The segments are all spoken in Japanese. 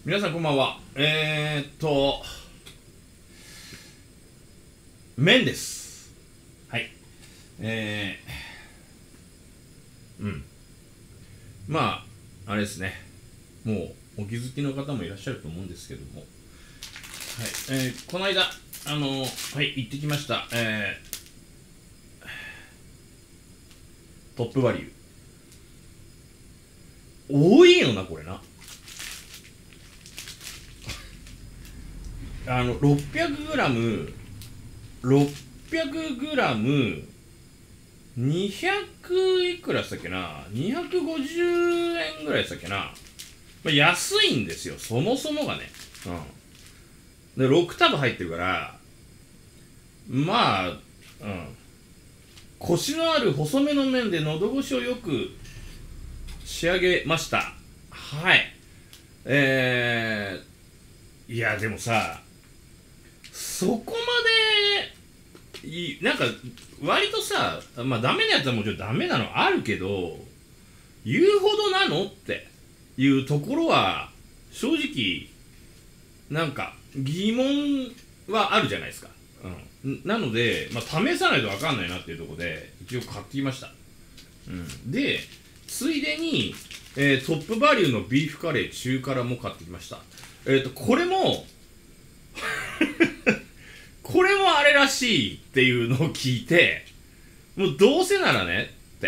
皆さんこんばんは。麺です。はい。うん。まあ、あれですね。もう、お気づきの方もいらっしゃると思うんですけども。はい。この間、はい、行ってきました。トップバリュー。多いよな、これな。600g、600g、200いくらしたっけな、250円ぐらいしたっけな、まあ、安いんですよ、そもそもがね。うん。で、6束入ってるから、まあ、うん。コシのある細めの麺で喉越しをよく仕上げました。はい。いや、でもさ、そこまでなんか割とさ、まあダメなやつはもちろんダメなのあるけど、言うほどなのっていうところは正直なんか疑問はあるじゃないですか。なので、まあ、試さないと分かんないなっていうところで一応買ってきました。でついでに、トップバリューのビーフカレー中辛も買ってきました。これもこれもあれらしいっていうのを聞いて、もうどうせならねって、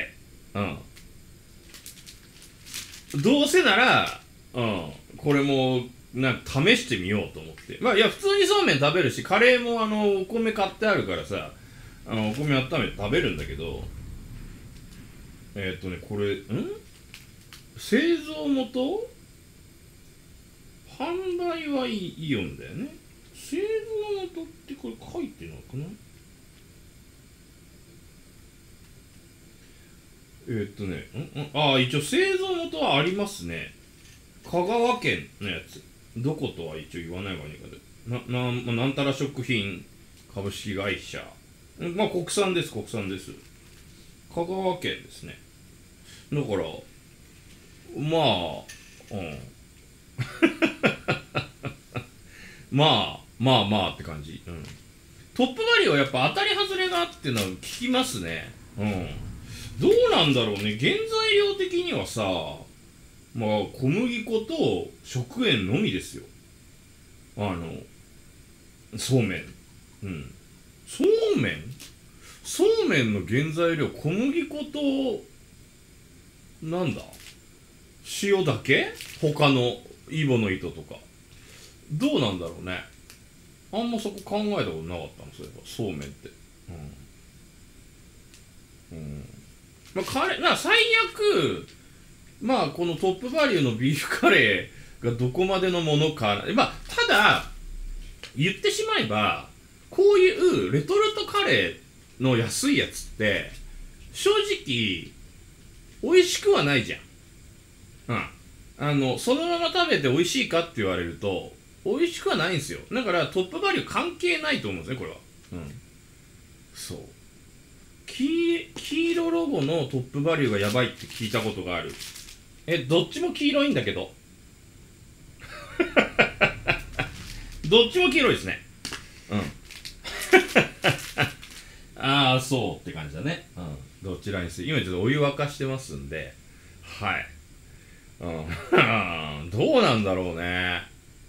どうせなら、これもなんか試してみようと思って、まあいや普通にそうめん食べるし、カレーもお米買ってあるからさ、お米温めて食べるんだけど、これ製造元販売はイオンだよね。製造元ってこれ書いてなくない？一応製造元はありますね。香川県のやつ。どことは一応言わないわねえかで。なんたら食品株式会社。まあ国産です、国産です。香川県ですね。だから、まあ、まあって感じ。トップバリューはやっぱ当たり外れがあってのは聞きますね。どうなんだろうね。原材料的にはさ、まあ小麦粉と食塩のみですよ。そうめん。そうめんそうめんの原材料、小麦粉と、なんだ塩だけ？他のイボの糸とか。どうなんだろうね。あんまそこ考えたことなかったの、そういえば。そうめんって。まあ、最悪、まあ、このトップバリューのビーフカレーがどこまでのものか。まあ、ただ、言ってしまえば、こういうレトルトカレーの安いやつって、正直、美味しくはないじゃん。そのまま食べて美味しいかって言われると、美味しくはないんですよ。だからトップバリュー関係ないと思うんですね、これは。そう。黄色ロゴのトップバリューがやばいって聞いたことがある。どっちも黄色いんだけど。どっちも黄色いですね。ああ、そうって感じだね。どちらにする。今ちょっとお湯沸かしてますんで。はい。どうなんだろうね。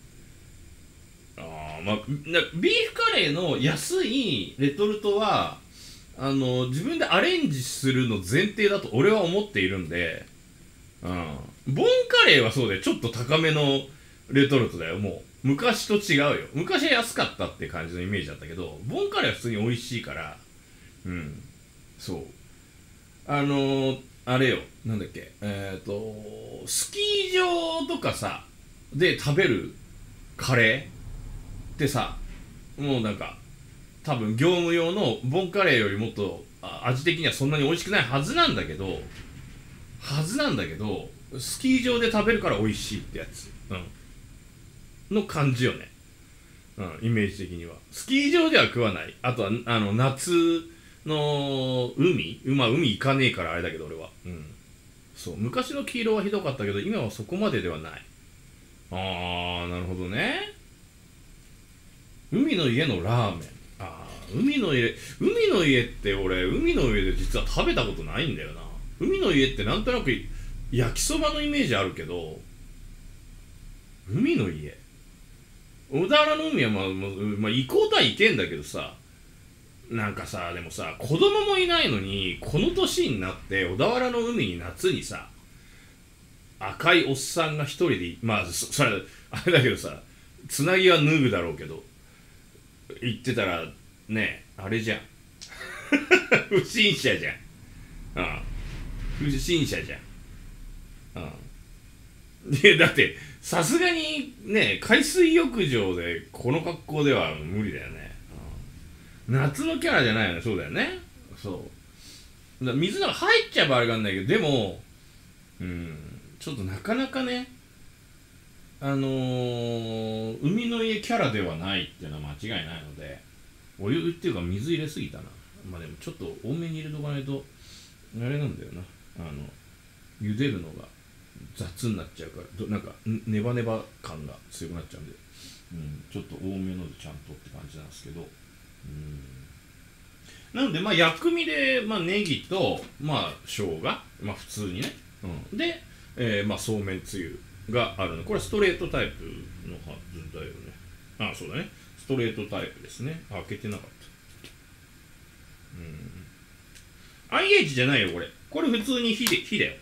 まあ、ビーフカレーの安いレトルトは、自分でアレンジするの前提だと俺は思っているんで、ボンカレーはそうで、ちょっと高めのレトルトだよ、もう。昔と違うよ。昔は安かったって感じのイメージだったけど、ボンカレーは普通に美味しいから、そう。あれよ、なんだっけ、スキー場とかさ、で食べるカレーってさ、もうなんか、多分業務用のボンカレーよりもっと味的にはそんなに美味しくないはずなんだけど、スキー場で食べるから美味しいってやつ、の感じよね。イメージ的には。スキー場では食わない。あとは、夏の海行かねえからあれだけど俺は。そう。昔の黄色はひどかったけど、今はそこまでではない。 ああ、なるほどね。海の家のラーメン。ああ、海の家って俺、海の家で実は食べたことないんだよな。海の家ってなんとなく焼きそばのイメージあるけど、海の家。小田原の海はまあ、行こうとは行けんだけどさ、なんかさ、でもさ、子供もいないのに、この年になって小田原の海に夏にさ、赤いおっさんが一人で、まあ、それ、あれだけどさ、つなぎは脱ぐだろうけど、行ってたら、ね、あれじゃん。不審者じゃん。うん。不審者じゃん。うん。で、だって、さすがにね、海水浴場でこの格好では無理だよね。うん、夏のキャラじゃないよね、そうだよね。そう。水の中入っちゃえばあれがんないけど、でも、ちょっとなかなかね、海の家キャラではないっていうのは間違いないので、お湯っていうか水入れすぎたな。まあでもちょっと多めに入れとかないと、あれなんだよな。茹でるのが雑になっちゃうから、なんかネバネバ感が強くなっちゃうんで、ちょっと多めのでちゃんとって感じなんですけど、なのでまあ薬味で、まあ、ネギと、まあ、生姜、まあ普通にね、で、まあそうめんつゆがあるの。これはストレートタイプのはずだよね。あ、そうだね。ストレートタイプですね。開けてなかった。IH じゃないよ、これ。これ普通に火だよ。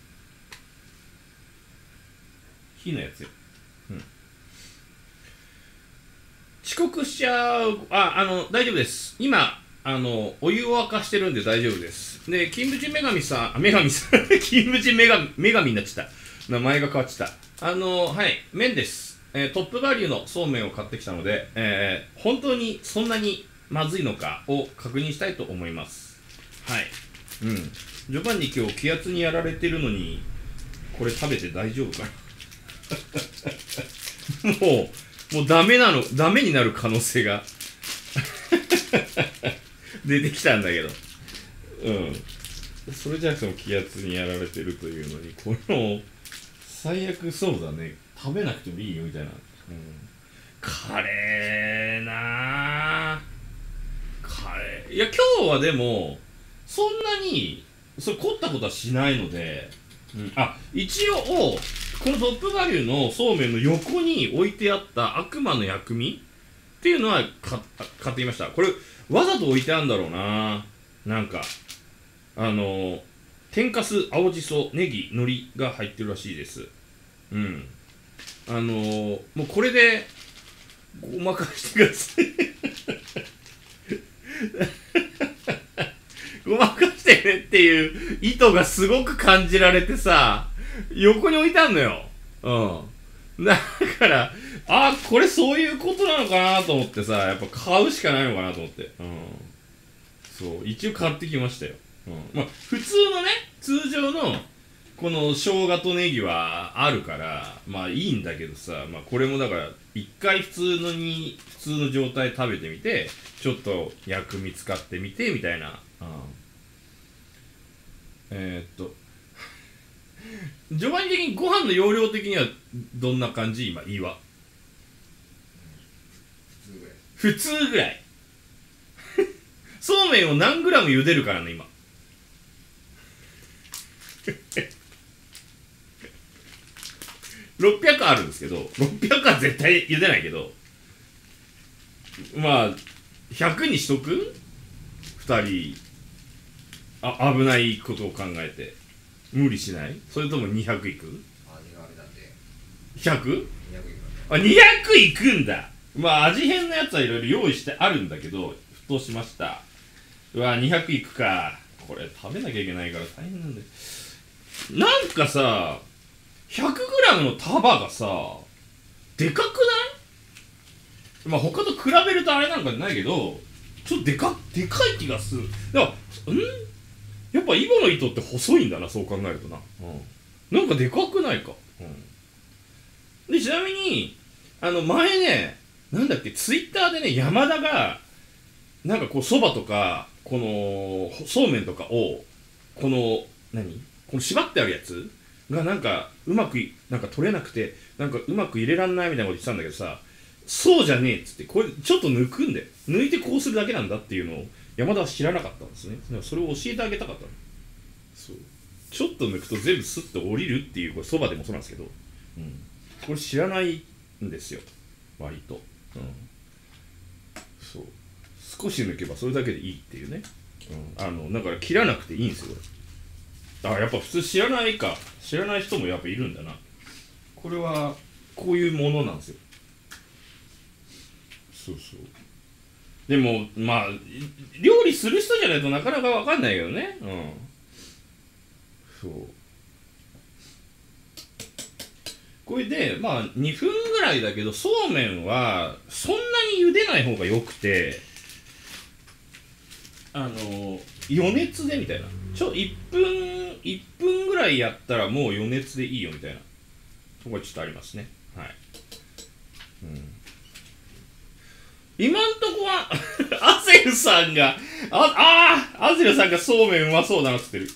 火のやつよ。遅刻しちゃう。大丈夫です。今、お湯を沸かしてるんで大丈夫です。で、金淵女神さん、金淵女神になっちゃった。名前が変わっちゃった。はい、麺です。トップバリューのそうめんを買ってきたので、本当にそんなにまずいのかを確認したいと思います。はい。ジョバンニ今日気圧にやられてるのに、これ食べて大丈夫かなもうダメになる可能性が出てきたんだけど。それじゃなくても気圧にやられてるというのに、この、最悪そうだね。食べなくてもいいよみたいな。カレーなぁ。カレー。いや、今日はでも、そんなに、凝ったことはしないので、一応、このトップバリューのそうめんの横に置いてあった悪魔の薬味っていうのは買ってきました。これ、わざと置いてあるんだろうな。なんか、天かす、青じそ、ネギ、海苔が入ってるらしいです。もうこれで、ごまかしてください。ごまかしてねっていう意図がすごく感じられてさ、横に置いてあんのよ。だから、これそういうことなのかなと思ってさ、やっぱ買うしかないのかなと思って。そう、一応買ってきましたよ。まあ、普通のね、通常の、この生姜とネギはあるから、まあいいんだけどさ、まあこれもだから、一回普通の状態食べてみて、ちょっと薬味使ってみて、みたいな。序盤的にご飯の容量的にはどんな感じ今、いいわ。普通ぐらい。そうめんを何グラム茹でるからね、今。600あるんですけど、600は絶対茹でないけど、まあ、100にしとく ?2 人、危ないことを考えて。無理しない？それとも200いく？ 100？ 200いくんだ。まあ、味変のやつはいろいろ用意してあるんだけど、沸騰しました。200いくか。これ食べなきゃいけないから大変なんだよ。なんかさ、100g の束がさ、でかくない？まあ他と比べるとあれなんかじゃないけど、ちょっとでかい気がする。だから、やっぱイボの糸って細いんだな、そう考えるとな。なんかでかくないか。で、ちなみに、前ね、なんだっけ、ツイッターでね、山田が、なんかこう、蕎麦とか、この、そうめんとかを、この縛ってあるやつがなんかうまくなんか取れなくて、なんかうまく入れらんないみたいなこと言ってたんだけどさ、そうじゃねえっつって、これちょっと抜くんだよ、抜いてこうするだけなんだっていうのを山田は知らなかったんですね。だからそれを教えてあげたかったの。そう、ちょっと抜くと全部スッと降りるっていう、これそばでもそうなんですけど、うん、これ知らないんですよ割と、うん、そう、少し抜けばそれだけでいいっていうね、だから切らなくていいんですよ。やっぱ普通知らないか、知らない人もやっぱいるんだな。これはこういうものなんですよ。そうそう。でもまあ料理する人じゃないとなかなかわかんないけどね。うん。そう。これでまあ2分ぐらいだけど、そうめんはそんなに茹でない方がよくて、余熱でみたいな。1分ぐらいやったらもう余熱でいいよみたいなところちょっとありますね。はい。うん。今んとこはアセルさんがアセルさんがそうめんうまそうだなっつってる。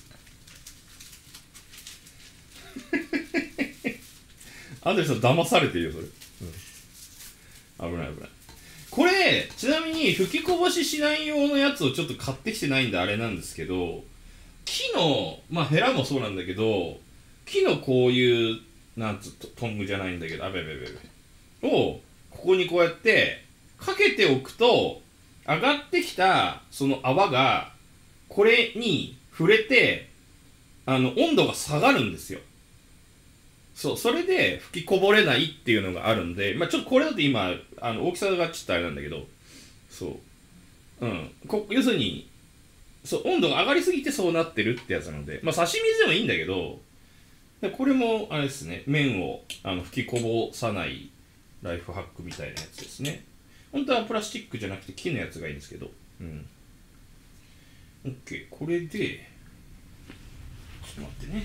アセルさん騙されてるよそれ、危ない危ない。これちなみに吹きこぼししない用のやつをちょっと買ってきてないんであれなんですけど、木のまあヘラもそうなんだけど、木のこういうなんつトングじゃないんだけど、をここにこうやってかけておくと、上がってきたその泡がこれに触れて温度が下がるんですよ。そう、それで吹きこぼれないっていうのがあるんで、まあちょっとこれだと今大きさがちょっとあれなんだけど、そう要するにそう温度が上がりすぎてそうなってるってやつなので、まあ刺身でもいいんだけど、これもあれですね、麺を吹きこぼさないライフハックみたいなやつですね。本当はプラスチックじゃなくて木のやつがいいんですけど、OK。 これでちょっと待ってね、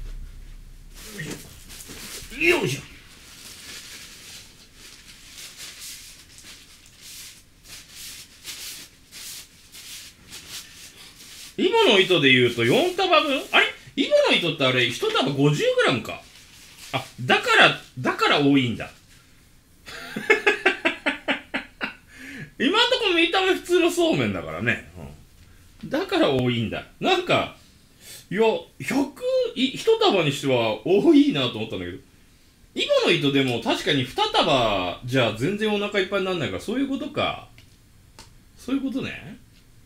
よいしょ。イボの糸で言うと4束分、あれイボの糸ってあれ1束 50g か。だから多いんだ。今んとこ見た目普通のそうめんだからね、だから多いんだ。なんかいや100束にしては多いなと思ったんだけど、イボの糸でも確かに2束じゃ全然お腹いっぱいにならないから、そういうことか。そういうことね。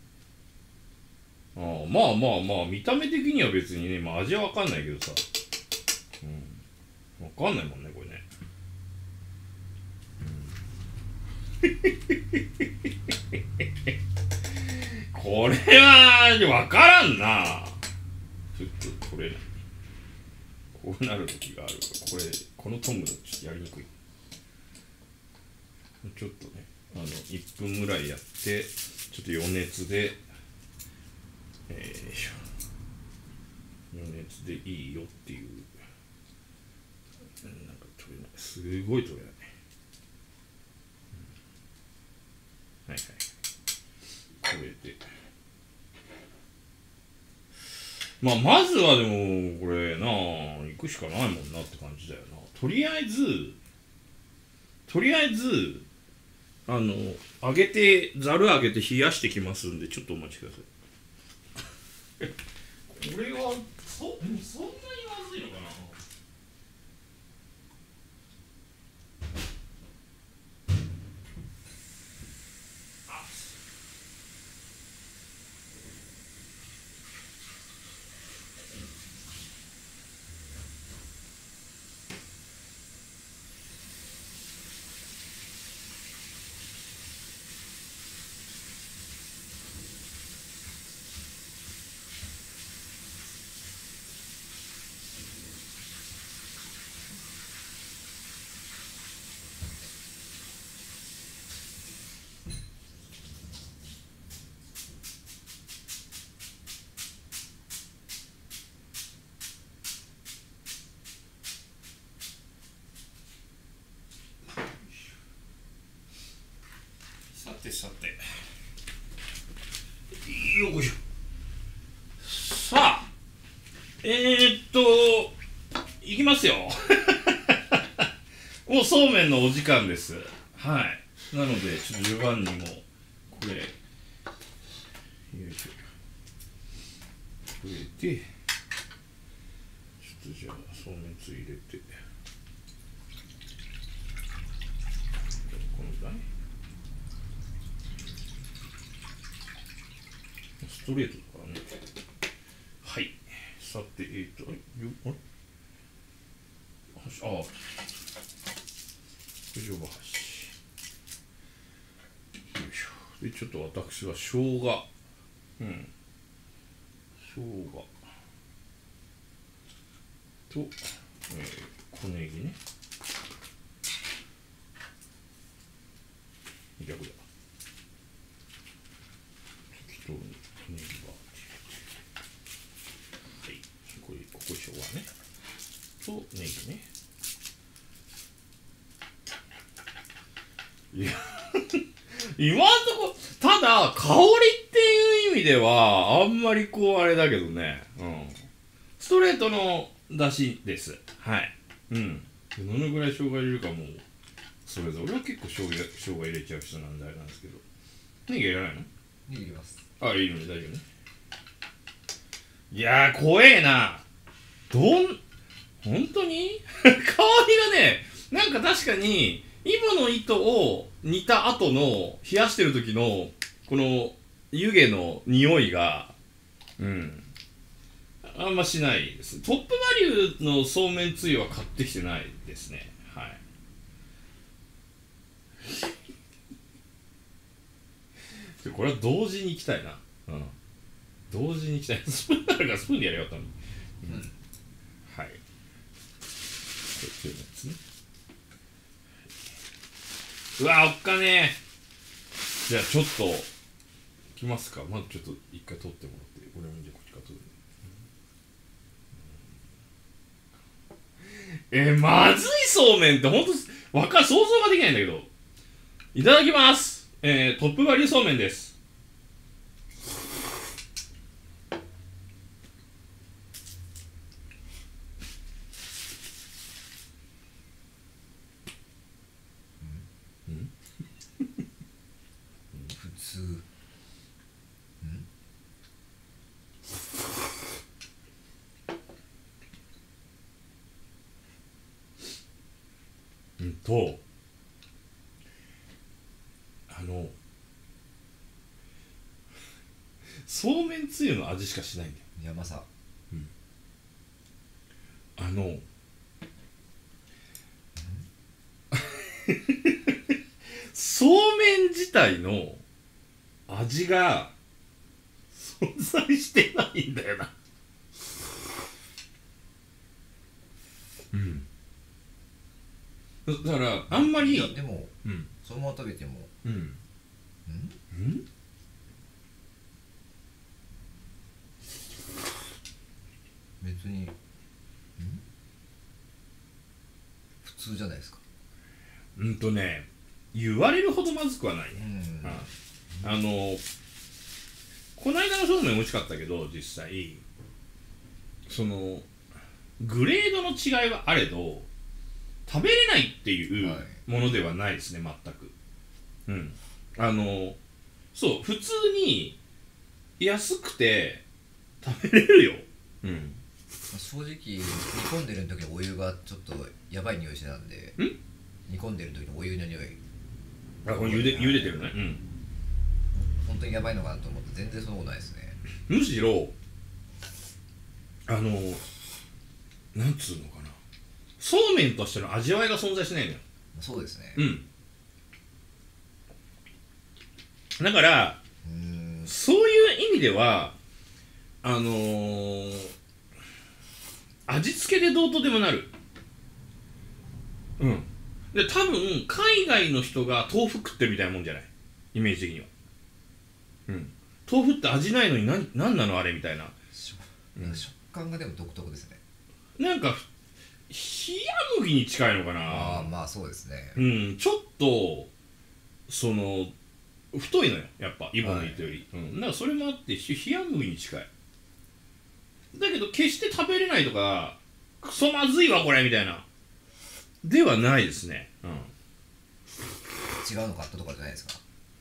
まあまあまあ見た目的には別にね、まあ味はわかんないけどさ、わかんないもんねこれね。これはわからんな。ちょっと取れない。こうなる時がある。このトングだとちょっとやりにくい。ちょっとね1分ぐらいやって、ちょっと余熱で余熱でいいよっていう。なんか取れない、すごい取れない。はいはい、これでまずはでもこれ行くしかないもんなって感じだよな。とりあえずざる上げて冷やしてきますんで、ちょっとお待ちください。これはでもそんなにまずいのかな。さてよいしょ。さあますよもうそうめんのお時間です。はい。なのでちょっと序盤にもこれよいしょ入れて、ちょっとじゃあそうめんつゆ入れて、このぐらいストレートだからね。はい。さてあれ箸、ああ上場箸よいしょ。でちょっと私は生姜、生姜と、小ネギね、逆だ、適当に小ネギははい、ここ生姜ねとネギね。いや今んとこただ香りっていう意味ではあんまりこうあれだけどね、ストレートの出汁です。はい。どのぐらい生姜入れるかもそれぞれ。俺は結構生姜入れちゃう人なんであれなんですけど、ネギ入れないの？ ネギ入れます。 あ、いいのね、大丈夫ね。いやー怖えな。本当に香りがね、なんか確かにイボの糸を煮た後の冷やしてる時のこの湯気の匂いがあんましないです。トップバリューのそうめんつゆは買ってきてないですね。はい。これは同時に行きたいな。同時に行きたい。スプーンあるからスプーンでやりよったのに。はい。これやつね。うわおっかねえ。じゃあちょっといきますか。まずちょっと一回取ってもらって、これもじゃあこっちから取る。まずいそうめんってほんと想像ができないんだけど。いただきます。トップバリューそうめんです。 普通。 そうめんつゆの味しかしないんだよ。 いやまさ。 そうめん自体の味が存在してないんだよな。だからあんまり。 いやでも、そのまま食べても別に普通じゃないですか。 言われるほどまずくはないね。この間のそうめん美味しかったけど、実際そのグレードの違いはあれど食べれないっていうものではないですね、全く。そう、普通に安くて食べれるよ。 正直煮込んでる時のお湯がちょっとやばい匂いしてたんで、煮込んでる時のお湯の匂い、 これ茹でてるね。 本当にやばいのかなと思って全然そんなことないですね。 むしろなんつうのかな、そうめんとしての味わいが存在しないのよ。 そうですね。 だからそういう意味では味付けでどうとでもなる。で多分海外の人が豆腐食ってるみたいなもんじゃない、イメージ的には。豆腐って味ないのに何なのあれみたいな。 食感がでも独特ですね。 なんか冷麦に近いのかな。 まあそうですね。 ちょっとその太いのよ、やっぱイボの糸より。だからそれもあって冷麦に近い。だけど決して食べれないとかクソまずいわこれみたいなではないですね。 違うの買ったとかじゃないですか。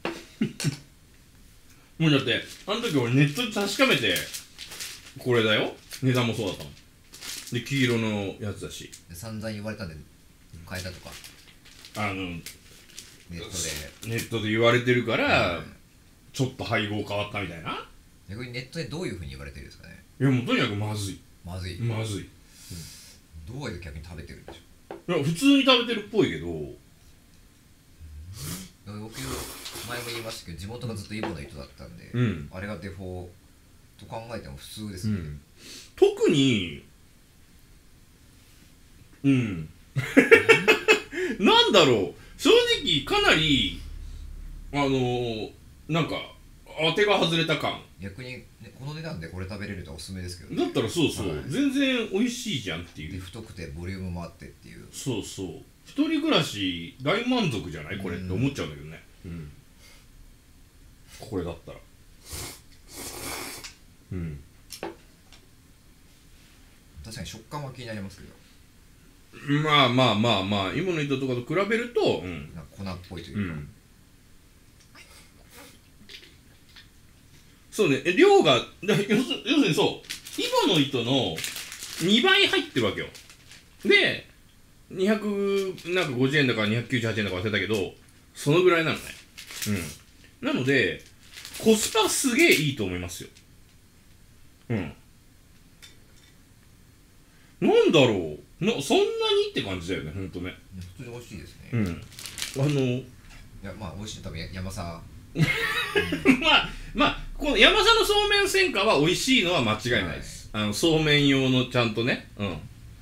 もうだってあの時俺ネットで確かめてこれだよ、値段もそうだったもんで、黄色のやつだし、 で散々言われたんで変えたとかネネットで言われてるから、ちょっと配合変わったみたいな。 逆にネットでどういうふうに言われてるんですかね。 いやもうとにかくまずいまずい、 まずい。 どういう逆に食べてるんでしいや普通に食べてるっぽいけど、 ょう。僕前も言いましたけど地元がずっとイボの糸だったんで、あれがデフォと考えても普通ですね、 特になんだろう、正直かなりなんか当てが外れた感。 逆に、ね、この値段でこれ食べれるとおすすめですけど、 だったらそうそう、全然美味しいじゃんっていう。 で太くてボリュームもあってっていう。 そうそう、一人暮らし大満足じゃないこれって思っちゃうんだけどね。これだったら確かに食感は気になりますけど、 まあまあまあまあ、芋の糸とかと比べると、 なんか粉っぽいというか、 そうね、量が要するにそう、イボの糸の2倍入ってるわけよ。で250円だか298円だか忘れたけど、そのぐらいなのね。なのでコスパすげえいいと思いますよ。なんだろうそんなにって感じだよね、ほんとね。 普通に美味しいですね。 いやまあ美味しいの多分山佐まあこの山佐のそうめん専科は美味しいのは間違いないです、そうめん用のちゃんとね、 山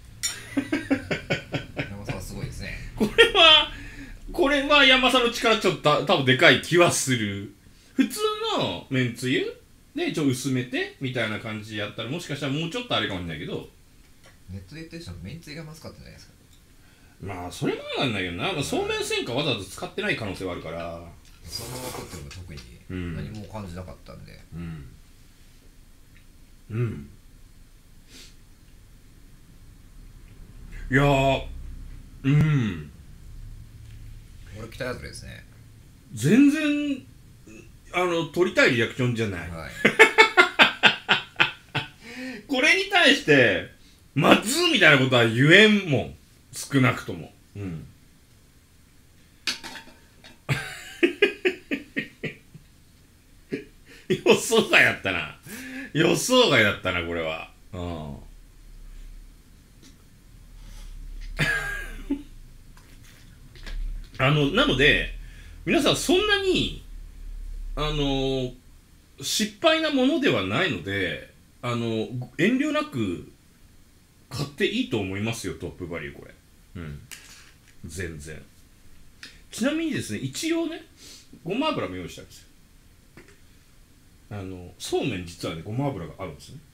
佐はすごいですね。 これは山佐の力ちょっと多分でかい気はする。普通のめんつゆで薄めてみたいな感じやったらもしかしたらもうちょっとあれかもしれないけど、 ネットで言ってる人はめんつゆがまずかったんじゃないですか。 まあそれもなんだけどな、そうめん専科わざわざ使ってない可能性はあるから、 そのまま食っても特に何も感じなかったんで、 いやー俺期待外れですね。 全然取りたいリアクションじゃない、これに対してまずみたいなことは言えんもん、少なくとも。予想外だったな、予想外だったなこれは。なので皆さんそんなに失敗なものではないので、遠慮なく買っていいと思いますよ、トップバリューこれ。全然。ちなみにですね、一応ねごま油も用意したんですよ。そうめん実はねごま油があるんですね。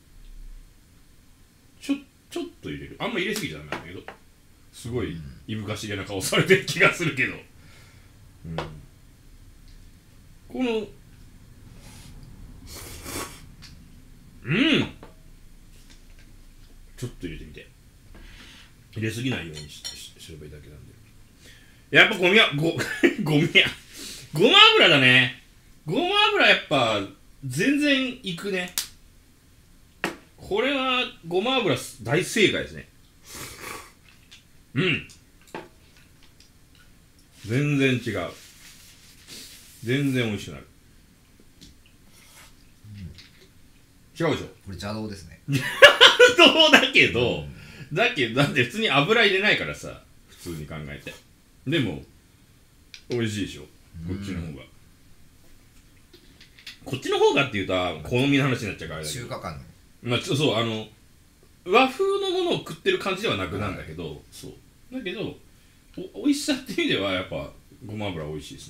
ちょっと入れる、あんま入れすぎちゃダメなんだけど、すごいいぶかしげな顔されてる気がするけど、このちょっと入れてみて、入れすぎないようにすればいいだけなんで。やっぱゴミ油だね。ごま油やっぱ全然いくね。これはごま油大正解ですね。全然違う。全然美味しくなる。違うでしょ。 これ邪道ですね。 どうだけど、だって普通に油入れないからさ、普通に考えて。でも美味しいでしょ、こっちの方が。こっちの方がっていうと好みの話になっちゃうからあれだけど、 中華感まあそう和風のものを食ってる感じではなくなんだけど、そうだけど美味しさっていう意味ではやっぱごま油美味しいですね。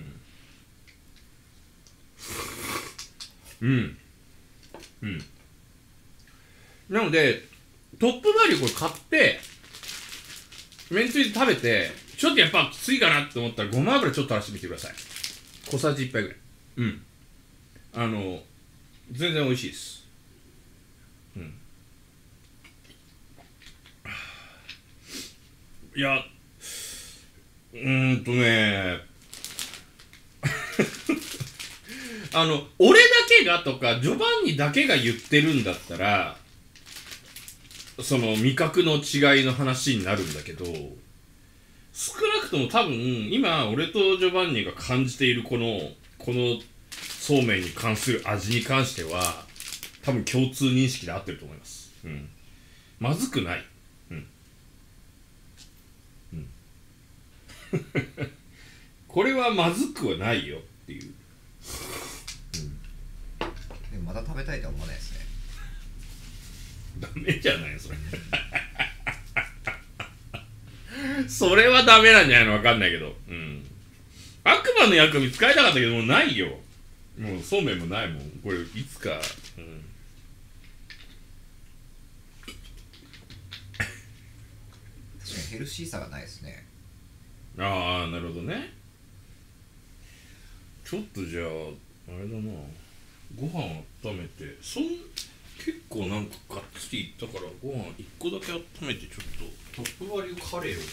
なのでトップバリューこれ買ってめんつゆで食べてちょっとやっぱきついかなって思ったらごま油ちょっと垂らしてみてください。小さじ1杯ぐらい。全然美味しいです。 いや、ね俺だけがとかジョバンニだけが言ってるんだったらその味覚の違いの話になるんだけど、少なくとも多分今俺とジョバンニが感じているこのそうめんに関する味に関しては多分共通認識で合ってると思います。うん。まずくない。うん。うん。これはまずくはないよっていう。 でもまた食べたいとは思わないですね。 ダメじゃないそれ。それはダメなんじゃないの、わかんないけど。うん。悪魔の薬味使いたかったけどもうないよ。もうそうめんもないもん。これいつか。うん。 確かにヘルシーさがないですね。 ああ、なるほどね。ちょっとじゃああれだな。ご飯温めて結構なんかがっつりいったからご飯1個だけ温めてちょっとトップバリューカレーを。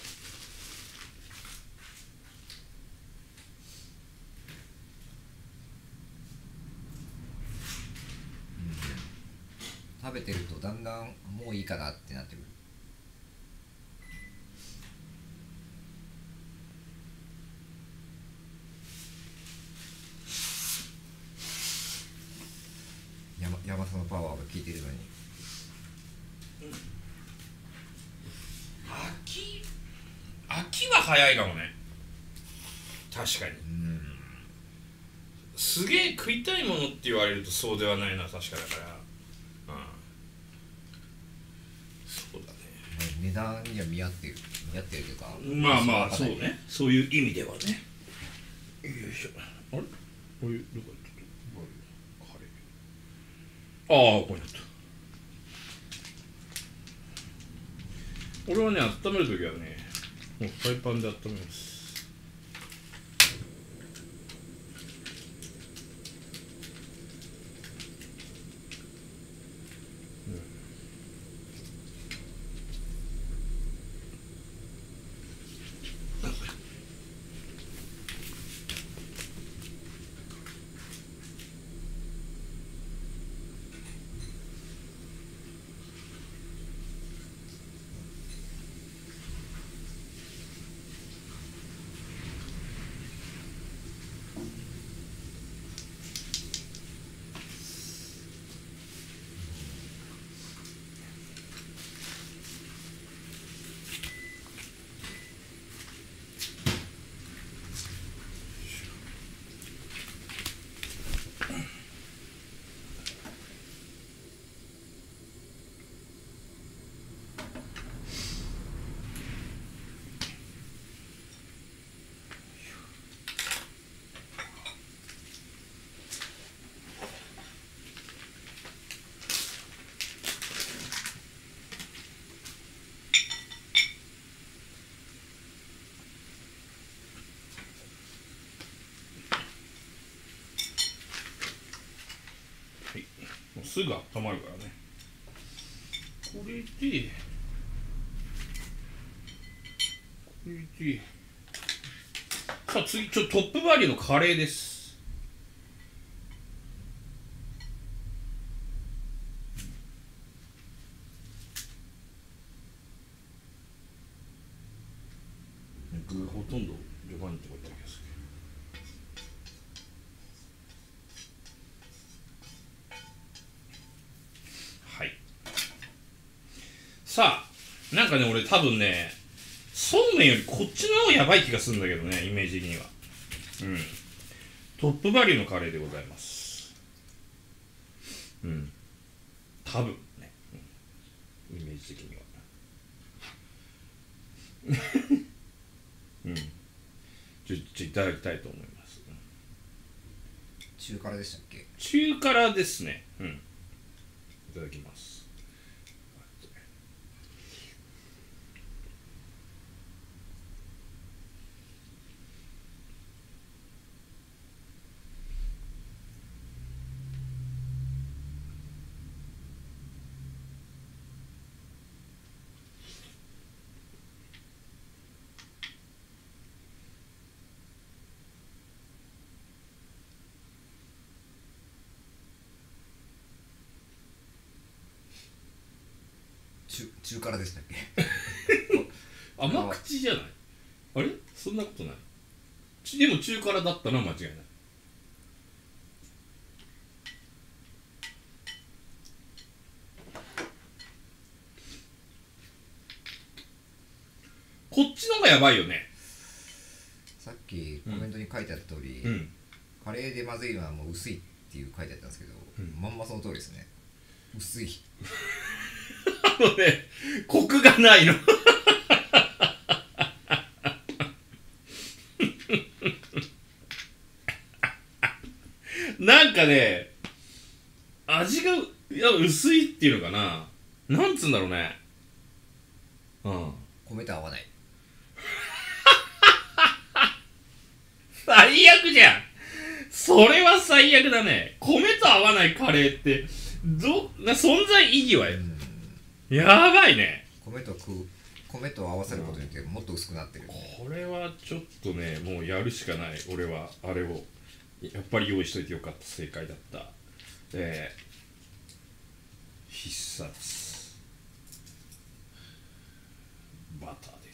食べてるとだんだんもういいかなってなってくる。山さんのパワーが効いてるのに。 秋は早いかもね。確かに。すげえ食いたいものって言われるとそうではないな、確かだから。そうだね。 値段には見合ってるというか。 まあまあそうね。そういう意味ではね。よいしょ。あれ？こういうどこやった？カレー。ああ、ここにあった。俺はね、温めるときはね、もうフライパンで温めます。もうすぐ温まるからね。これでさあ次トップバリューのカレーです。具ほとんどジョバンニってことだけですけど。はい。さあなんかね俺多分ねそうめんよりこっちの方がやばい気がするんだけどね、イメージ的には。うん。トップバリューのカレーでございます。うん。多分ね、イメージ的には。うん。いただきたいと思います。 中辛でしたっけ？ 中辛ですね。うん。いただきます。 中辛でしたっけ甘口じゃない？あれそんなことない。でも中辛だったのは間違いない。こっちのがやばいよね。 さっきコメントに書いてあった通り、 うん、 カレーでまずいのはもう薄いっていう書いてあったんですけど、まんまその通りですね。薄い。 あのね、コクがないの。なんかね、味が薄いっていうのかな。なんつうんだろうね。うん。 米と合わない。 最悪じゃん。それは最悪だね。米と合わないカレーって存在意義はやばいね。 米と合わせることによってもっと薄くなってる。 これはちょっとね、もうやるしかない。俺はあれをやっぱり用意しといてよかった。正解だった。必殺バターです。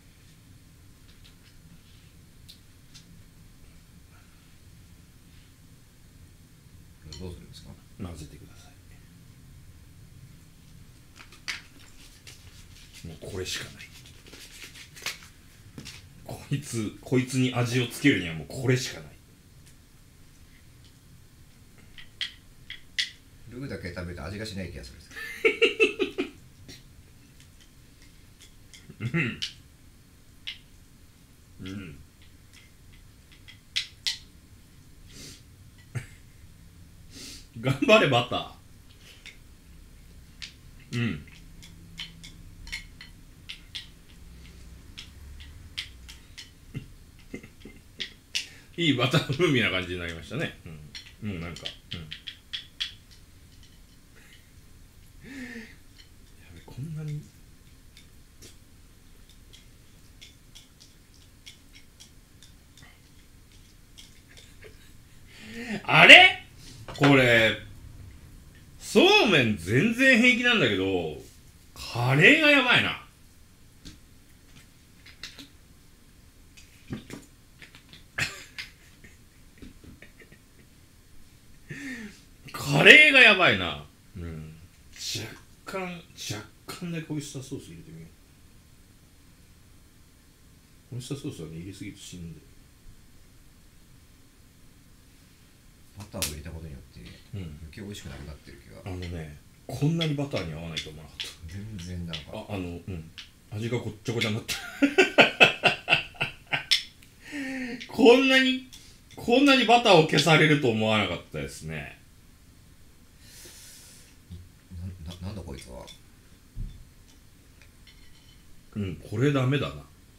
どうするんですか？ 混ぜてください。もうこれしかない。こいつに味をつけるにはもうこれしかない。 ルーだけ食べて味がしない気がする。 うん。頑張れバター。うん。いいバター風味な感じになりましたね。うん。もうなんか、やべ、こんなに。あれこれ、そうめん全然平気なんだけど、カレーがやばいな。カレーがやばいな。うん。若干だけオイスターソース入れてみよう。オイスターソースはね、入れすぎると死ぬんで。 バターを入れたことによって余計美味しくなくなってる気が。 あのね、こんなにバターに合わないと思わなかった。 全然なんか味がごっちゃごちゃになったこんなにバターを消されると思わなかったですね。 なんだこいつは。 これダメだな。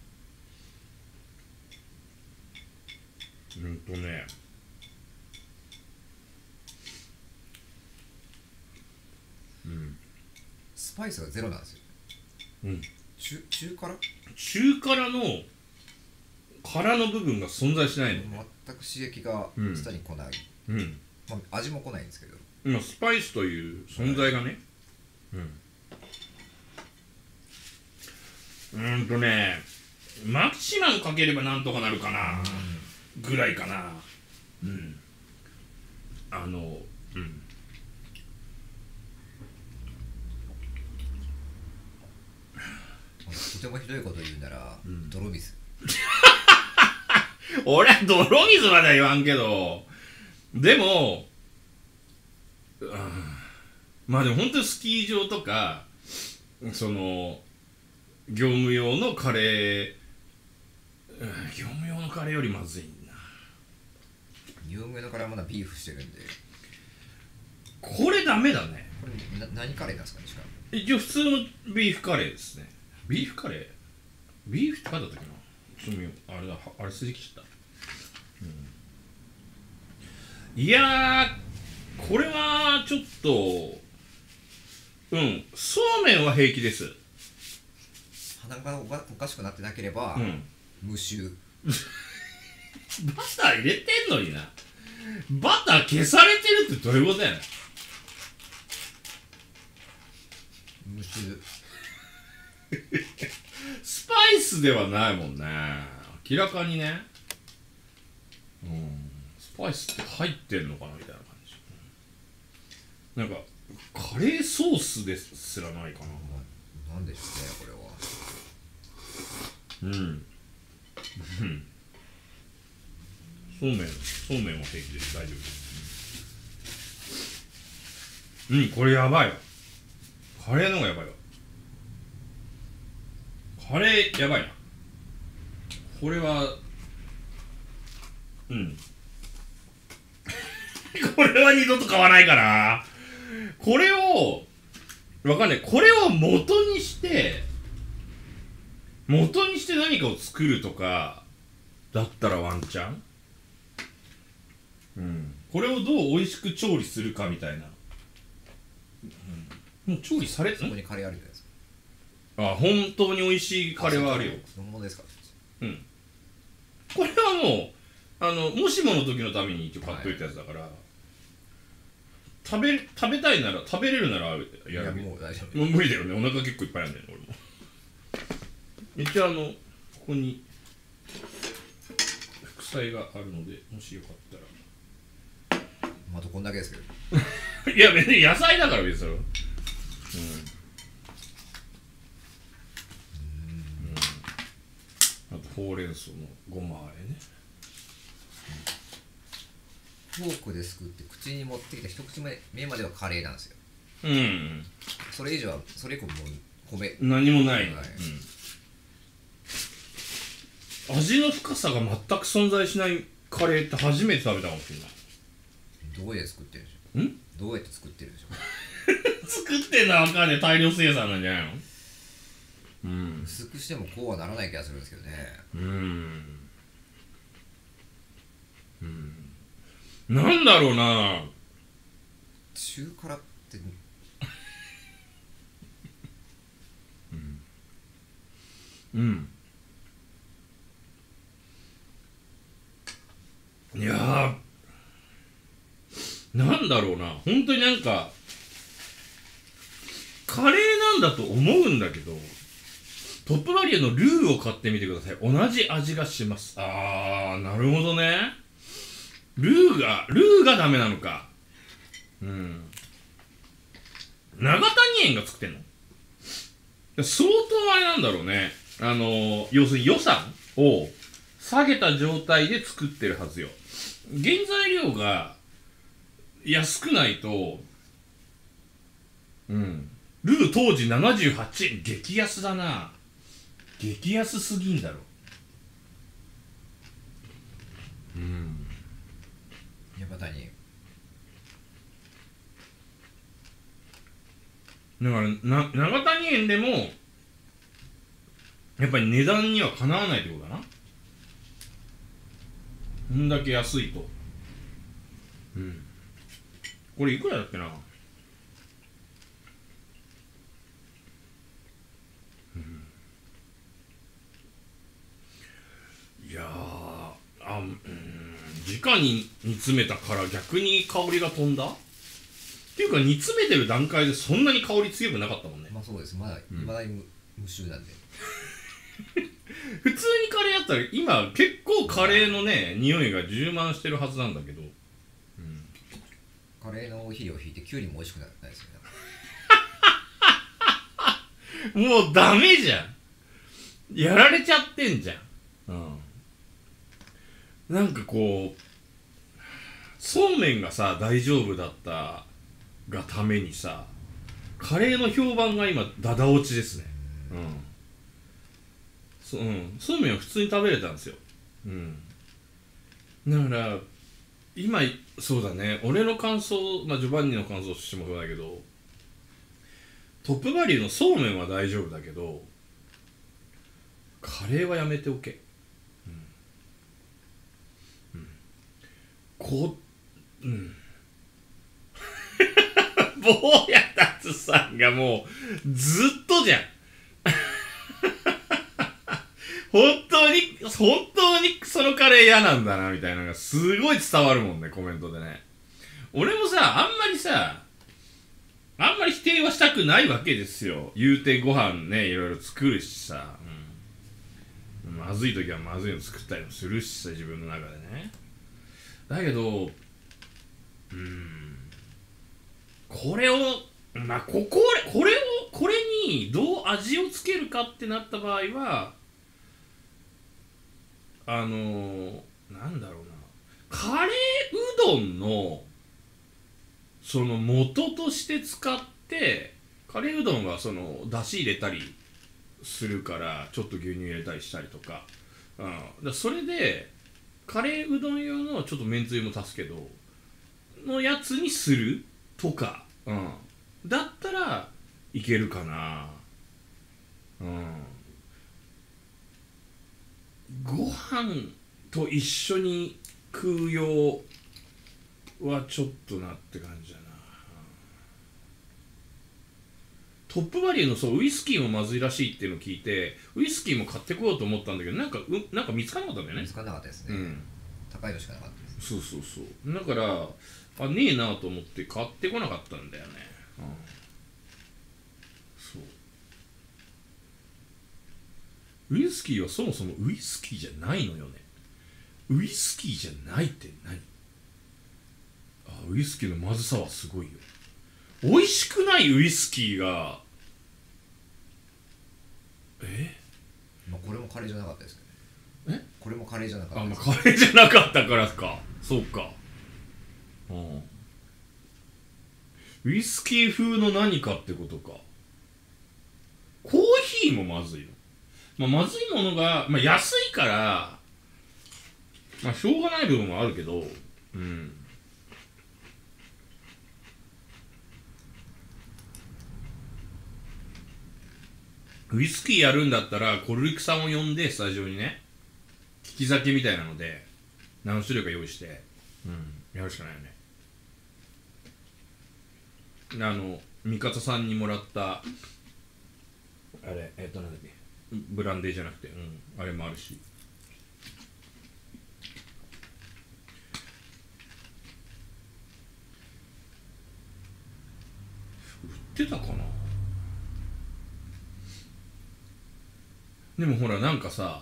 スパイスがゼロなんですよ。中辛の殻の部分が存在しないのね。 全く刺激が舌に来ない。味も来ないんですけど。 スパイスという存在がね。マキシマムかければなんとかなるかなぐらいかな。 とてもひどいこと言うなら、泥水。 俺は泥水までは言わんけど、でも、まあでも本当にスキー場とかその業務用のカレー、業務用のカレーよりまずいな。 業務用のカレーはまだビーフしてるんで、 これダメだね。 これ何カレーなんですかね。しかも一応普通のビーフカレーですね。ビーフカレー、ビーフって書いてあったっけな。ちょっと見よう。あれ筋切っちゃった。いやー、これはちょっとそうめんは平気です。 鼻がおかしくなってなければ、無臭。 バター入れてんのにな。バター消されてるってどういうことやねん。 無臭。 スパイスではないもんね。明らかにね。スパイスって入ってんのかなみたいな感じ。なんかカレーソースですらないかな。 なんでしょうね、これは。 そうめんは平気です。大丈夫です。これやばいわ。カレーの方がやばいわ。カレーやばいな。これはこれは二度と買わないかな。これをわかんない。これを元にして何かを作るとかだったらワンチャン。これをどう美味しく調理するかみたいな。もう調理されてそこにカレーあるじゃないですか。 本当に美味しいカレーはあるよ。 そのものですか。 これはもうもしもの時のために一応買っといたやつだから、食べたいなら食べれるならやる。 いやもう大丈夫。 もう無理だよね。お腹結構いっぱいあるんだよね俺も。一応ここに副菜があるので、もしよかったら。 あとこんだけですけど。 いや別に野菜だから別にそれは。あとほうれん草のごまあえね。 フォークですくって口に持ってきた一口目まではカレーなんですよ。それ以上はそれ以降もう米何もない。味の深さが全く存在しないカレーって初めて食べたかもしれない。 どうやって作ってるんでしょう。どうやって作ってるんでしょう。 作ってんのは分かんない。大量生産なんじゃないの。 薄くしてもこうはならない気がするんですけどね。 なんだろうな。 中辛っていやなんだろうな。本当になんかカレーなんだと思うんだけど、トップバリュのルーを買ってみてください。同じ味がします。なるほどね。ルーがダメなのか。長谷園が作ってんの？相当あれなんだろうね。要するに予算を下げた状態で作ってるはずよ。原材料が安くないと、ルー当時78円。激安だな。激安すぎんだろ。 山谷。 だから長谷園でもやっぱり値段にはかなわないってことだな。こんだけ安いと。これいくらだっけな。いや直に煮詰めたから逆に香りが飛んだっていうか、煮詰めてる段階でそんなに香り強くなかったもんね。 まあそうです。まだ未だに無臭なんで。 普通にカレーやったら今結構カレーのね匂いが充満してるはずなんだけど、 カレーの肥料を引いてキュウリも美味しくないですよね。 もうダメじゃん。やられちゃってんじゃん。なんかこうそうめんがさ大丈夫だったがためにさ、カレーの評判が今ダダ落ちですね。そうめんは普通に食べれたんですよ。だから今そうだね、俺の感想、ジョバンニの感想としてもそうだけど、トップバリューのそうめんは大丈夫だけどカレーはやめておけ。坊や達さんがもうずっとじゃん。本当にそのカレー嫌なんだなみたいなのがすごい伝わるもんね、コメントでね。俺もさ、あんまりさあんまり否定はしたくないわけですよ。言うてご飯ねいろいろ作るしさ、まずい時はまずいの作ったりもするしさ、自分の中でね。だけどこれをこれにどう味をつけるかってなった場合はなんだろうな、カレーうどんのその元として使って、カレーうどんはその出汁入れたりするからちょっと牛乳入れたりしたりとか、だそれでカレーうどん用のちょっとめんつゆも足すけどのやつにするとか、だったらいけるかな。ご飯と一緒に食う用はちょっとなって感じだな。トップバリューのそうウイスキーもまずいらしいっていうのを聞いて、ウイスキーも買ってこようと思ったんだけど、なんか見つからなかったんだよね。 見つからなかったですね、高いのしかなかったです。 そうだからねえなと思って買ってこなかったんだよね。ウイスキーはそもそもウイスキーじゃないのよね。ウイスキーじゃないって何？ウイスキーのまずさはすごいよ。美味しくないウイスキーがこれもカレーじゃなかったですけどね。これもカレーじゃなかったです。 カレーじゃなかったからか。そうか。ウイスキー風の何かってことか。コーヒーもまずいの。まずいものが、安いからしょうがない部分はあるけど、ウイスキーやるんだったらコルリクさんを呼んでスタジオにね、利き酒みたいなので何種類か用意して、やるしかないよね。味方さんにもらったあれなんだっけ、ブランデーじゃなくて、あれもあるし、売ってたかな。でもほらなんかさ、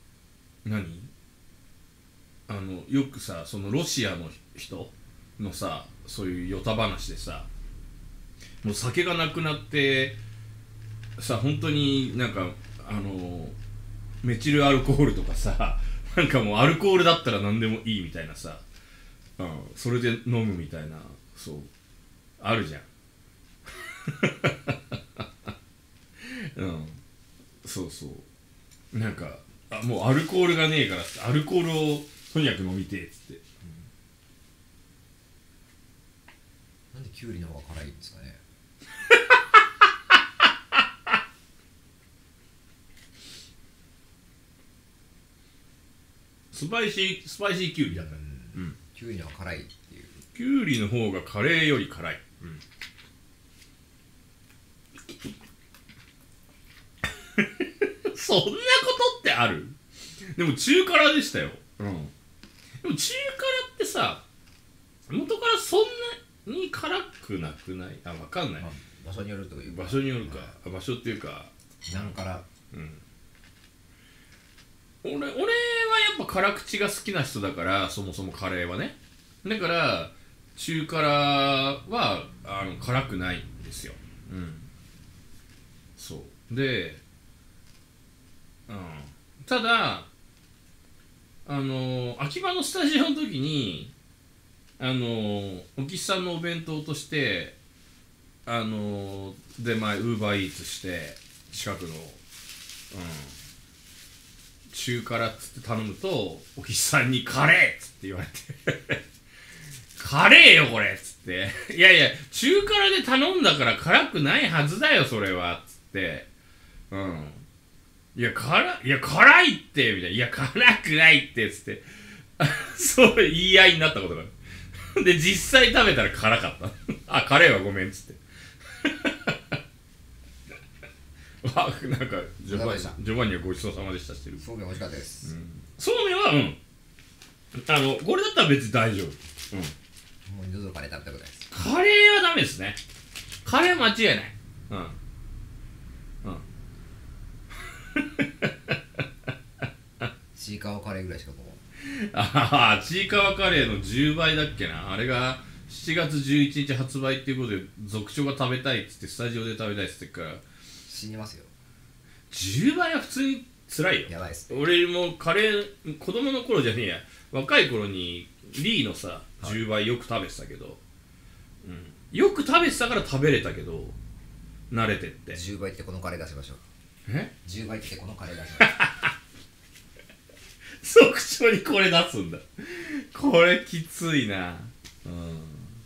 よくさ、そのロシアの人のさ、そういうヨタ話でさ、もう酒がなくなってさ、本当になんかメチルアルコールとかさ、なんかもうアルコールだったら何でもいいみたいなさ、それで飲むみたいな、そうあるじゃん。なんかもうアルコールがねえからってアルコールをとにかく飲みてえっつって、 なんでキュウリの方が辛いんですかね。 スパイシーキュウリだから、 キュウリの方が辛いっていう。 キュウリの方がカレーより辛い、そんなことってある？でも中辛でしたよ。でも中辛ってさ、元からそんなに辛くなくない？わかんない。 場所によるというか。 場所によるか。場所っていうか。 何から。 俺はやっぱ辛口が好きな人だから、そもそもカレーはね。だから中辛は辛くないんですよ。そうで、ただ秋葉のスタジオの時にお岸さんのお弁当として出前ウーバーイーツして近くの中辛っつって頼むとお岸さんにカレーっつって言われてカレーよこれっつっていやいや中辛で頼んだから辛くないはずだよそれはっつっていや辛いってみたいな、いや辛くないってっつってそう言い合いになったことがあるで実際食べたら辛かったあカレーはごめんっつってなんかジョバンニはごちそうさまでしたしてる。 そうめん美味しかったです、 そうめんはこれだったら別に大丈夫。 もう二度とカレー食べたくないです。 カレーはダメですね。 カレーは間違いない。うんうん。 ちいかわカレーぐらいしかもう。 ああ、ちいかわカレーの10倍だっけな。あれが7月11日発売っていうことで、族長が食べたいっつって、スタジオで食べたいっつってから、 死にますよ。 10倍は普通に辛いよ。 やばいっす。 俺もカレー、子供の頃じゃねえや、若い頃にリーのさ、10倍よく食べてたけど、うん、よく食べてたから食べれたけど、慣れてって。 10倍ってこのカレー出しましょう。 え 10倍ってこのカレー出しましょ族長にこれ出すんだ。これきついな。うん。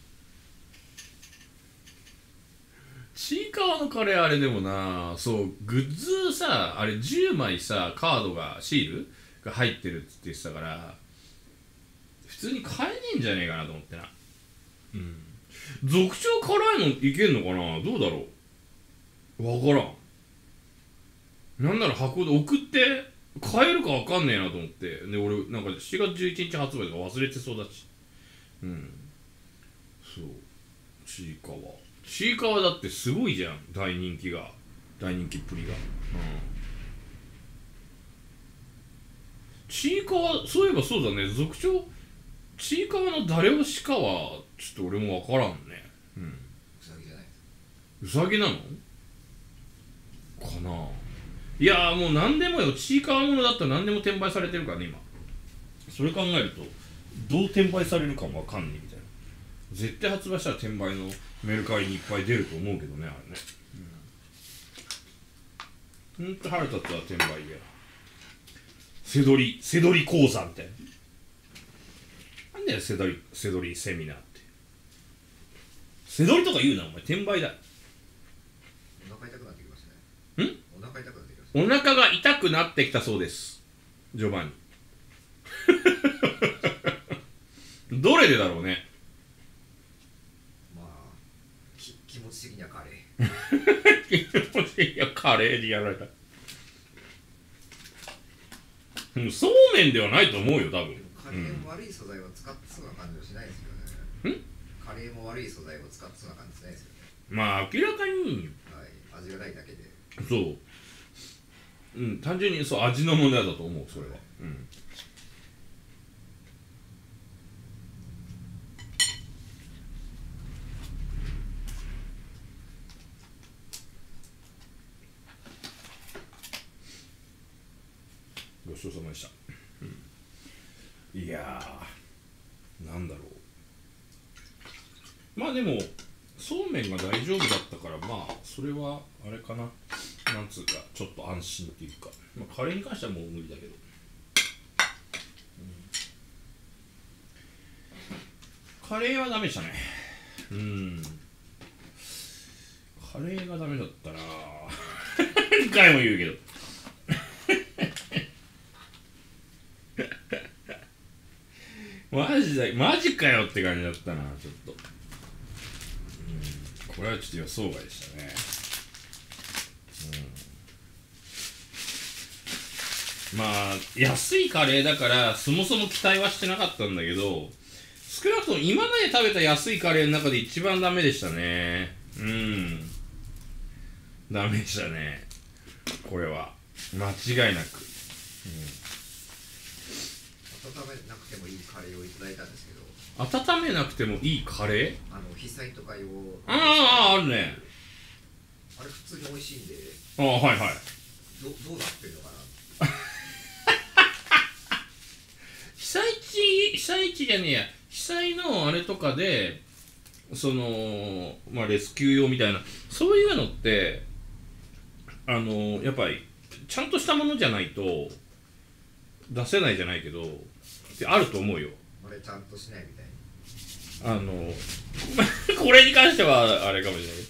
ちいかわのカレーあれでもな、そう、グッズさ、あれ10枚さ、カードが、シールが入ってるって言ってたから、普通に買えねえんじゃねえかなと思ってな。うん。族長辛いのいけんのかな、どうだろう、わからん。なんなら箱で送って買えるかわかんねえなと思って。で、俺なんか7月11日発売とか忘れてそうだし。うん。そう。ちいかわ。ちいかわだってすごいじゃん、大人気っぷりが。うん。ちいかわ、そういえばそうだね、族長、ちいかわの誰推しかはちょっと俺もわからんね。うん。 う。うさぎじゃないです。 うさぎなのかな。いやー、もう何でもよ。ちいかわものだったら何でも転売されてるからね、今。それ考えるとどう転売されるかもわかんねえみたいな。絶対発売したら転売のメルカリにいっぱい出ると思うけどね、あれね。ほんと腹立つわ、転売や。せどり講座みたいな。なんだよ、せどりセミナーって。せどりとか言うな、お前、転売だ。 お腹痛くなってきましたね。お腹痛くなってきました。 お腹が痛くなってきたそうです、ジョバンニ。どれでだろうね。 まあ気持ち的にはカレー。 気持ちいいや、カレーにやられた。そうめんではないと思うよ、多分。 カレーも悪い素材を使ってそうな感じはしないですよね。カレーも悪い素材を使ってそうな感じしないですよね。 まあ明らかにはい、味がないだけで。 そう、うん、単純にそう味の問題だと思う、それは。うん。ごちそうさまでした。うん、いやー、なんだろう。まあでもそうめんが大丈夫だったから、まあそれはあれかな、なんつうかちょっと安心っていうか、まあ、カレーに関してはもう無理だけど、カレーはダメでしたね。うん。カレーがダメだったな。何回も言うけど。マジかよって感じだったな、ちょっと。これはちょっと予想外でしたね。まあ安いカレーだからそもそも期待はしてなかったんだけど、少なくとも今まで食べた安いカレーの中で一番ダメでしたね。うん、ダメでしたね、これは間違いなく。 温めなくてもいいカレーをいただいたんですけど、 温めなくてもいいカレー、 被災とか用。 あるね。 あれ普通に美味しいんで、 はいはい。 どうなってるのかな。 被災地じゃねえや、被災のあれとかでそのまあレスキュー用みたいな、そういうのってやっぱりちゃんとしたものじゃないと出せないじゃないけどってあると思うよ。 あれちゃんとしないみたいに。 これに関してはあれかもしれない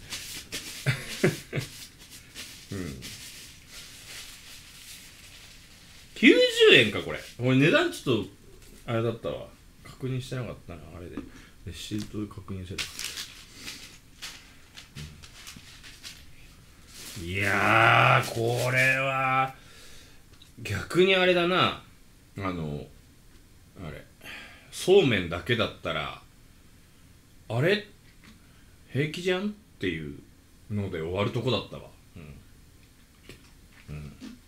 けどうん、90円かこれ。俺値段ちょっとあれだったわ、確認してなかったな、あれでレシートで確認してた。いやー、これは逆にあれだな、あれそうめんだけだったらあれ平気じゃんってっていうので終わるとこだったわ。うん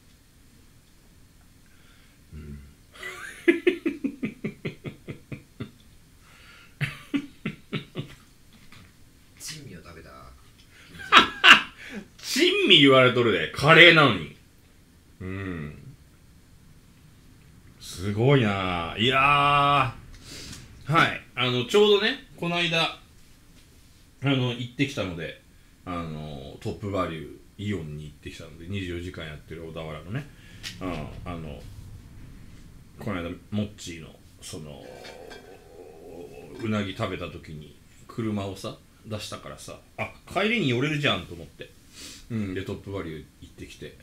うんうん珍味を食べた。 珍味言われとるで、カレーなのに。すごいなぁ。いやー、はい、ちょうどね、この間、行ってきたので、トップバリュー、イオンに行ってきたので、24時間やってる小田原のね、この間、モッチーの、うなぎ食べた時に、車をさ、出したからさ、あ、帰りに寄れるじゃんと思って、で、トップバリュー行ってきて、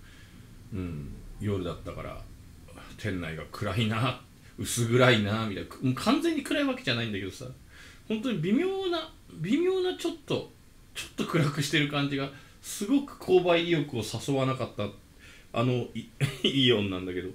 夜だったから、店内が暗いな、薄暗いなみたいな、もう完全に暗いわけじゃないんだけどさ、本当に微妙なちょっと暗くしてる感じがすごく購買意欲を誘わなかったイオンなんだけど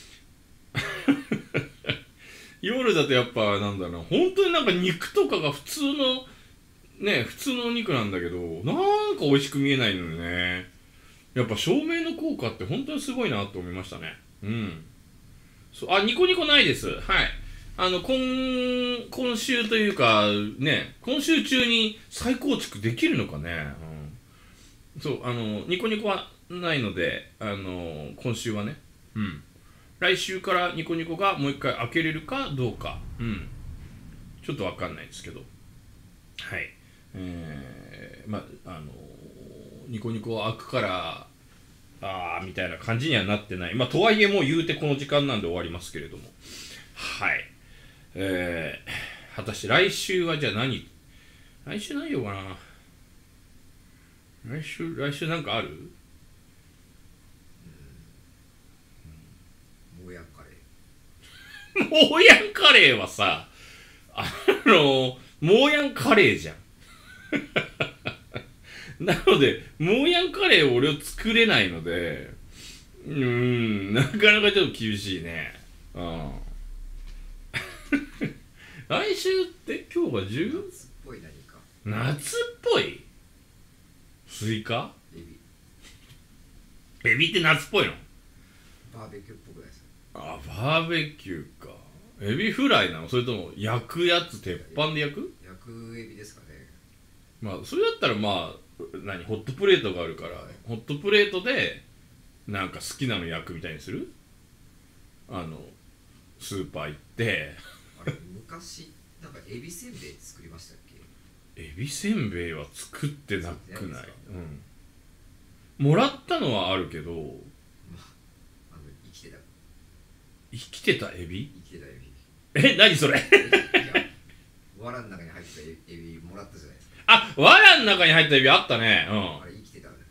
夜だとやっぱなんだろうな、本当になんか肉とかが普通のお肉なんだけど、なんか美味しく見えないのよね。やっぱ照明の効果って本当にすごいなと思いましたね。ニコニコないです。はい。今週というか、ね、今週中に再構築できるのかね。そう、ニコニコはないので、今週はね、来週からニコニコがもう一回開けれるかどうか、ちょっとわかんないですけど、はい。ニコニコ開くから、みたいな感じにはなってない。とはいえもう言うてこの時間なんで終わりますけれども。はい。果たして来週はじゃあ来週何ようかな。来週なんかある？ モーヤンカレー。モーヤンカレーはさ、モーヤンカレーじゃん。なので、モーヤンカレーを俺は作れないので、なかなかちょっと厳しいね。来週って今日が10？ 夏っぽい何か。 夏っぽい？スイカ？エビって夏っぽいの？ バーベキューっぽくないですか？ バーベキューか。エビフライなの？それとも焼くやつ、鉄板で焼く？ 焼くエビですかね。 それだったらホットプレートがあるから、ホットプレートでなんか好きなの焼くみたいにする？スーパー行ってあれ昔なんかエビせんべい作りましたっけ？ エビせんべいは作ってなくない？もらったのはあるけど、生きてたエビ？ 生きてたエビ。 何それ？ 藁の中に入ったエビもらったじゃないですか。 藁の中に入ったエビあったね。 あれ生きてたね。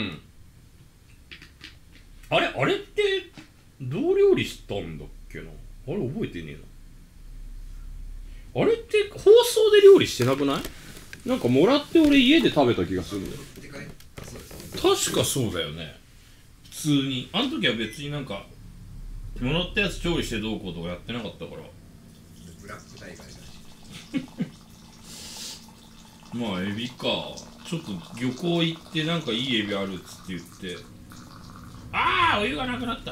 あれってどう料理したんだっけな。あれ覚えてねえな。あれって放送で料理してなくない？なんかもらって俺家で食べた気がするんだよ。確かそうだよね。普通にあの時は別になんかもらったやつ調理してどうこうとかやってなかったから。 ブラック大会だし。 エビか。ちょっと漁港行ってなんかいいエビあるっつって言って、お湯がなくなった。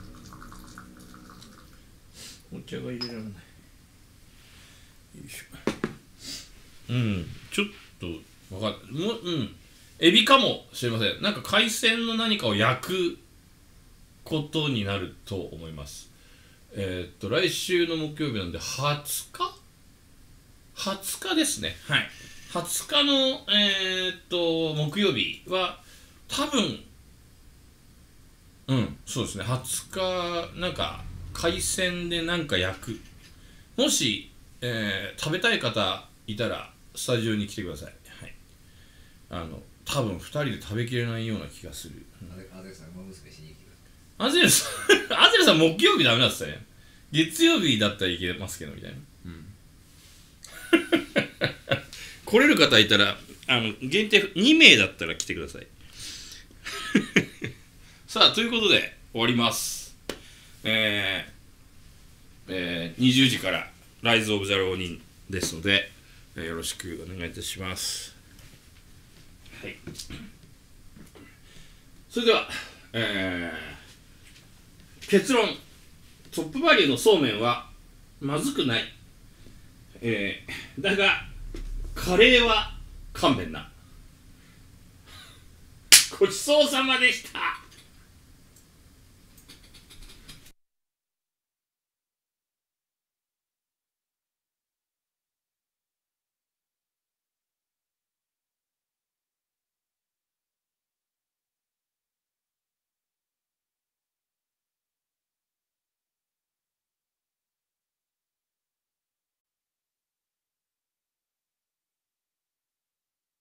お茶が入れられない。よいしょ。ちょっとわかる。エビかもしれません。なんか海鮮の何かを焼くことになると思います。来週の木曜日なんで20日ですね。はい。20日の木曜日は多分そうですね。20日なんか海鮮でなんか焼く。もし、食べたい方いたらスタジオに来てください。はい。多分2人で食べきれないような気がする。 アゼルさん、馬娘しに来てください。アゼルさん木曜日ダメだったね。月曜日だったらいけますけどみたいな。来れる方いたら限定2名だったら来てください。さあということで終わります。20時からライズ・オブ・ザ・ローニンですので、よろしくお願いいたします。 はい、それでは、結論、トップバリューのそうめんはまずくない、だがカレーは勘弁な。ごちそうさまでした。